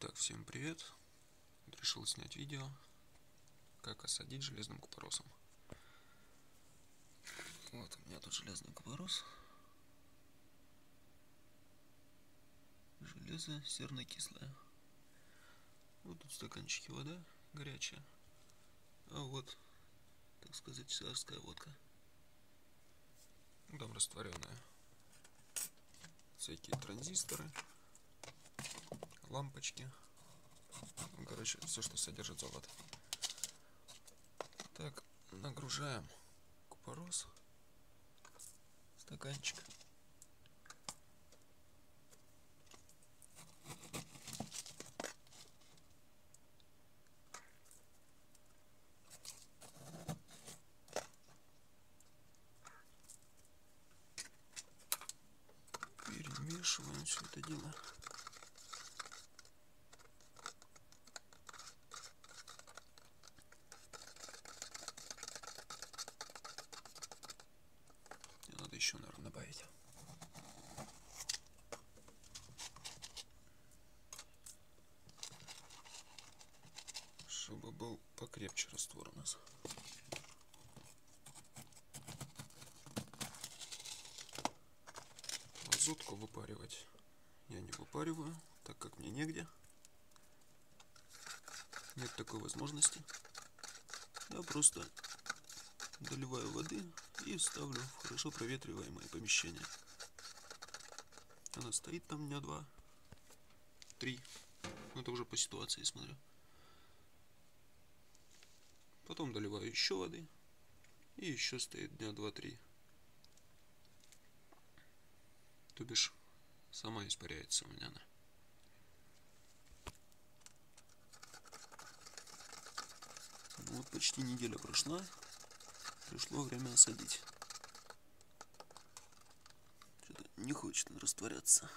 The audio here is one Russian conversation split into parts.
Итак, всем привет! Решил снять видео, как осадить железным купоросом. Вот у меня тут железный купорос. Железо серно-кислое. Вот тут в стаканчике вода горячая. А вот, так сказать, царская водка. Там растворенная. Всякие транзисторы, лампочки. Ну, короче, все, что содержит золото. Так, нагружаем купорос в стаканчик. Перемешиваем все это дело. Надо еще, наверное, добавить. Чтобы был покрепче раствор у нас. Азотку выпаривать я не выпариваю, так как мне негде. Нет такой возможности. Я просто доливаю воды и ставлю в хорошо проветриваемое помещение. Она стоит там дня 2-3. Это уже по ситуации смотрю. Потом доливаю еще воды. И еще стоит дня 2-3. То бишь, сама испаряется у меня она. Ну вот почти неделя прошла. Пришло время осадить. Что-то не хочет он растворяться.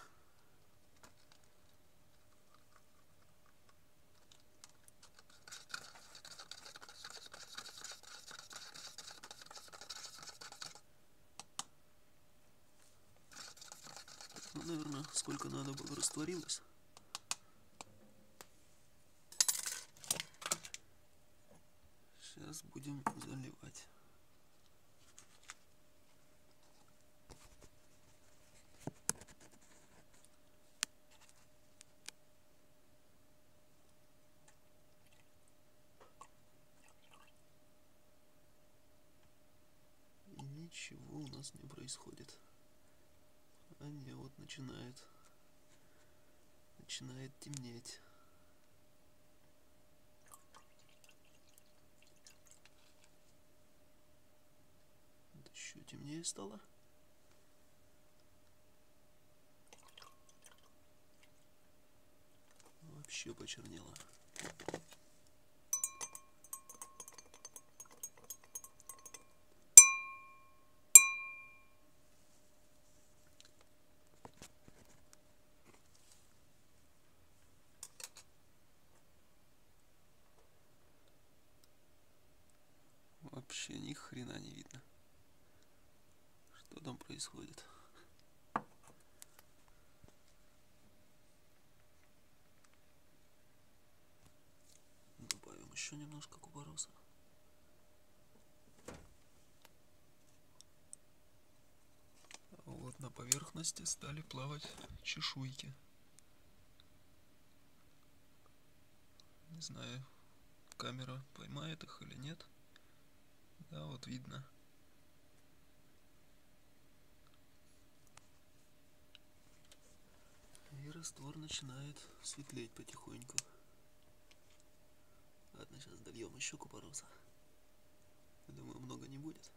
Ну, наверное, сколько надо было растворилось. Сейчас будем заливать. И ничего у нас не происходит. А не, вот начинает темнеть. Вот еще темнее стало. Вообще почернело. Вообще ни хрена не видно. Что там происходит? Добавим еще немножко купороса. А вот на поверхности стали плавать чешуйки. Не знаю, камера поймает их или нет. Да, вот видно. И раствор начинает светлеть потихоньку. Ладно, сейчас дольем еще купороса. Думаю, много не будет.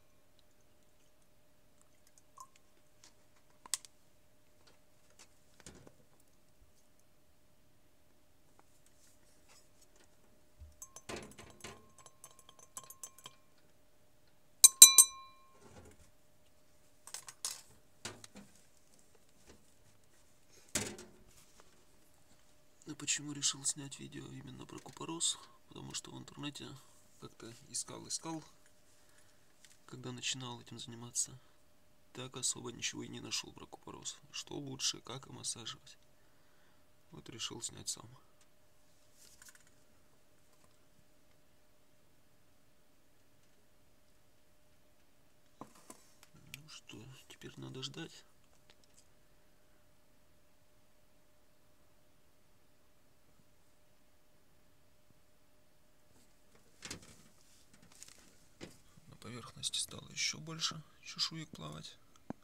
А почему решил снять видео именно про купорос? Потому что в интернете как-то искал, когда начинал этим заниматься. Так особо ничего и не нашел про купорос. Что лучше, как им осаживать. Вот решил снять сам. Ну что, теперь надо ждать. На поверхности стало еще больше чешуек плавать.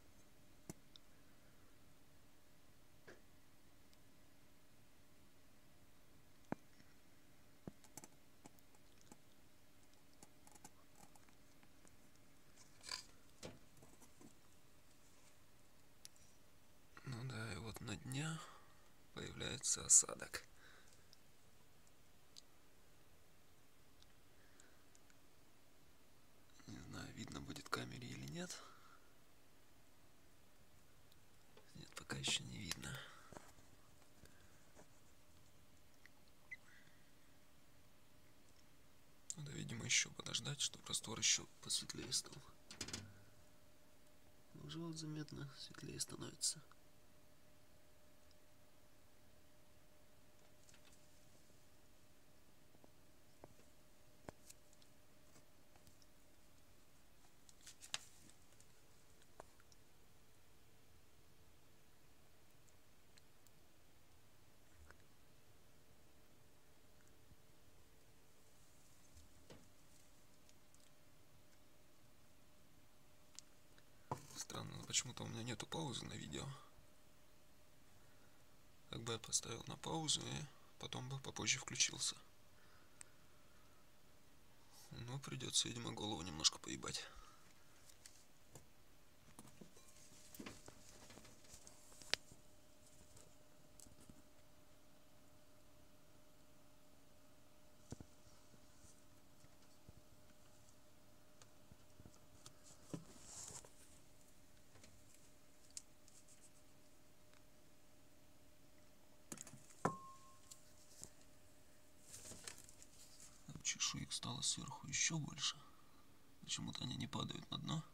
Ну да, и вот на дне появляется осадок. Не знаю, видно будет камере или нет. Нет, пока еще не видно. Надо, видимо, еще подождать, чтобы раствор еще посветлее стал. Уже вот заметно светлее становится. Странно, но почему-то у меня нету паузы на видео. Как бы я поставил на паузу и потом бы попозже включился. Но придется, видимо, голову немножко поебать. Чешуек стало сверху еще больше. Почему-то они не падают на дно.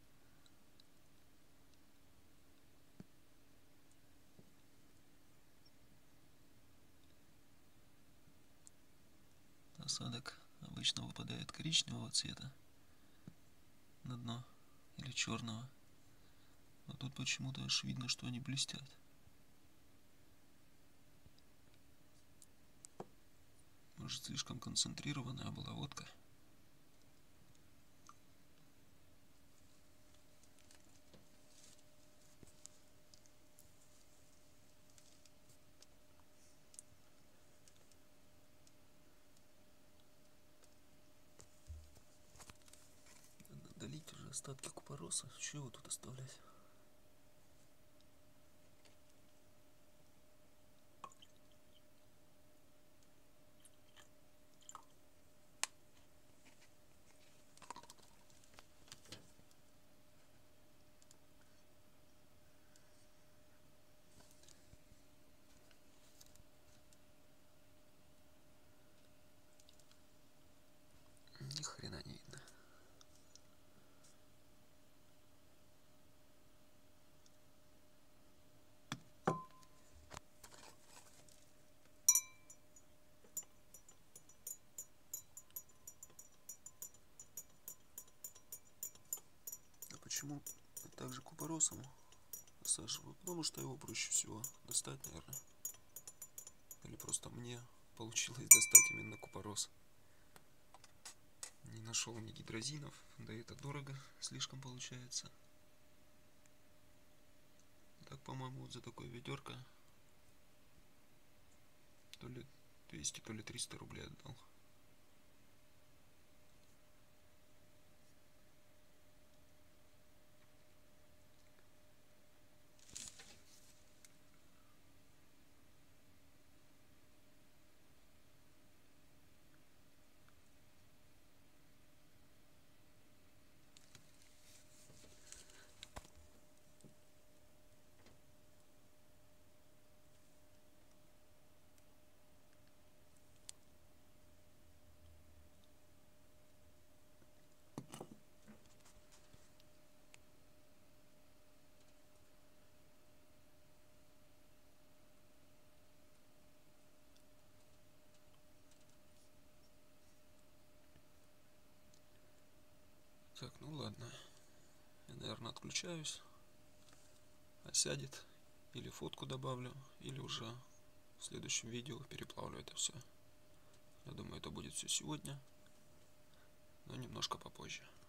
Осадок обычно выпадает коричневого цвета на дно или черного. А тут почему-то аж видно, что они блестят. Может, слишком концентрированная была водка. Надо долить уже остатки купороса. Что его тут оставлять? Ни хрена не видно. А почему также купоросом осаживаю? Потому что его проще всего достать, наверное. Или просто мне получилось достать именно купорос. Не нашел ни гидрозинов, да и это дорого слишком получается. Так, по-моему, вот за такое ведерко то ли 200, то ли 300 рублей отдал. Ну ладно. Я, наверное, отключаюсь. Осядет. Или фотку добавлю, или уже в следующем видео переплавлю это все. Я думаю, это будет все сегодня, но немножко попозже.